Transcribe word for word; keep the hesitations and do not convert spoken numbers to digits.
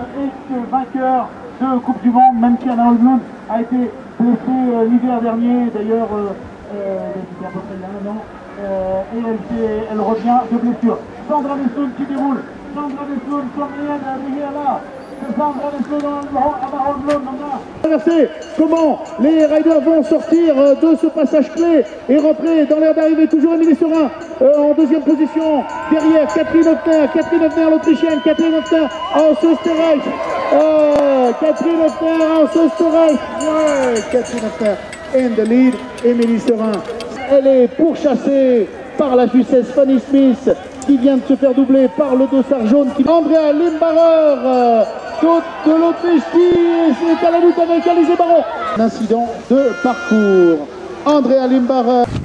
ex-vainqueur de Coupe du Monde, même si Anna Holmlund a été blessée euh, l'hiver dernier, d'ailleurs, euh, euh, c'était à peu près il y a un an, euh, et elle, elle revient de blessure. Sandra Nessoun qui déroule, Sandra Nessoun, combien d'arriver là? Comment les riders vont sortir de ce passage clé et rentrer dans l'air d'arrivée. Toujours Émilie Serin euh, en deuxième position. Derrière Catherine Hoffner, Catherine Hoffner l'Autrichienne, Catherine Hoffner en Österreich. Euh, Catherine Hoffner en Österreich. Ouais, Catherine Hoffner in the lead. Émilie Serin. Elle est pourchassée par la Suissesse Fanny Smith qui vient de se faire doubler par le dossard jaune. Qui... Andrea Limbacher euh, de l'Autriche qui est à la lutte avec Alizé Baron. Un incident de parcours. Andrea Limbacher.